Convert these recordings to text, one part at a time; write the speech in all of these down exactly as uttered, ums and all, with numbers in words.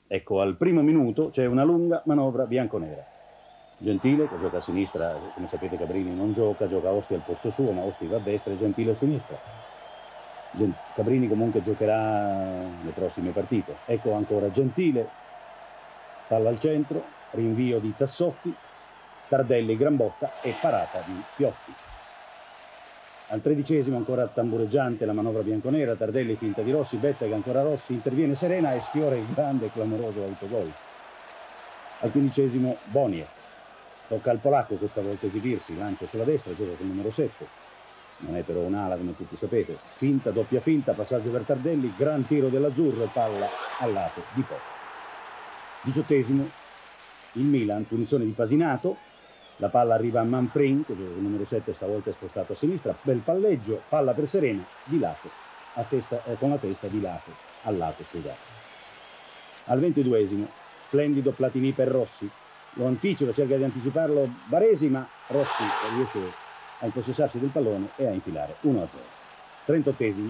Ecco, al primo minuto c'è una lunga manovra bianconera. Gentile, che gioca a sinistra, come sapete Cabrini non gioca, gioca Osti al posto suo, ma Osti va a destra e Gentile a sinistra. Gen Cabrini comunque giocherà le prossime partite. Ecco ancora Gentile, palla al centro, rinvio di Tassotti, Tardelli, gran botta e parata di Piotti. Al tredicesimo ancora tambureggiante la manovra bianconera, Tardelli finta di Rossi, Bettega ancora Rossi, interviene Serena e sfiora il grande e clamoroso autogol. Al quindicesimo Boniek, tocca al polacco questa volta esibirsi, lancia sulla destra, gioca con il numero sette, non è però un'ala come tutti sapete, finta, doppia finta, passaggio per Tardelli, gran tiro dell'azzurro e palla al lato di Pop. Diciottesimo il Milan, punizione di Pasinato, la palla arriva a Manfrin, che gioca con il numero sette, stavolta è spostato a sinistra, bel palleggio, palla per Serena, di lato, a testa, eh, con la testa di lato, al lato scusate. Al ventiduesimo, splendido Platini per Rossi, lo anticipa, cerca di anticiparlo Baresi, ma Rossi riesce a impossessarsi del pallone e a infilare uno a zero. trentottesimo,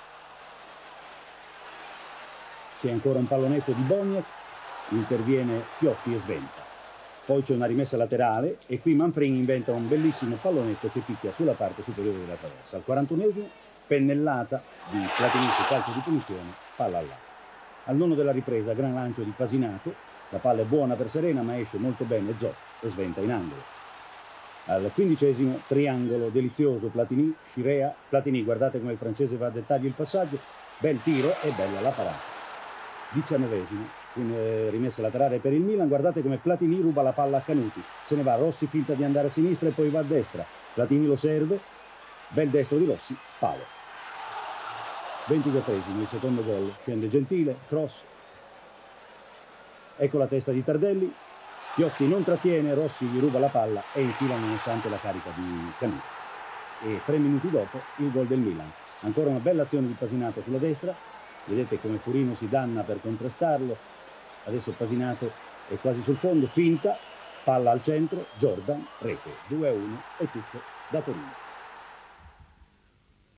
c'è ancora un pallonetto di Boniek, interviene Piotti e sventa. Poi c'è una rimessa laterale e qui Manfrin inventa un bellissimo pallonetto che picchia sulla parte superiore della traversa. Al quarantunesimo, pennellata di Platini su calcio di punizione, palla al lato. Al nono della ripresa, gran lancio di Pasinato, la palla è buona per Serena ma esce molto bene Zoff e sventa in angolo. Al quindicesimo, triangolo delizioso Platini, Scirea, Platini, guardate come il francese va a dettagli il passaggio, bel tiro e bella la parata. diciannovesimo, rimessa laterale per il Milan, guardate come Platini ruba la palla a Canuti, se ne va Rossi, finta di andare a sinistra e poi va a destra, Platini lo serve, bel destro di Rossi, palo. ventiquattresimo, il secondo gol, scende Gentile, cross, ecco la testa di Tardelli, Piotti non trattiene, Rossi gli ruba la palla e infila nonostante la carica di Canuti. E tre minuti dopo il gol del Milan, ancora una bella azione di Pasinato sulla destra, vedete come Furino si danna per contrastarlo, adesso Pasinato è quasi sul fondo, finta, palla al centro, Jordan, rete, due a uno, è tutto da Torino.